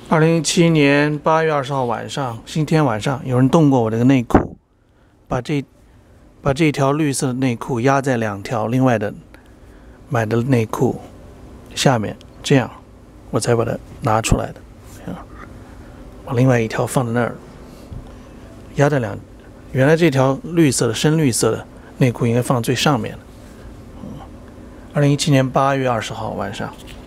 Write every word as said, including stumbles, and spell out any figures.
二零一七年八月二十号晚上，星期天晚上，有人动过我这个内裤，把这把这条绿色的内裤压在两条另外的买的内裤下面，这样我才把它拿出来的。把另外一条放在那儿，压在两，原来这条绿色的深绿色的内裤应该放最上面的。二零一七年八月二十号晚上。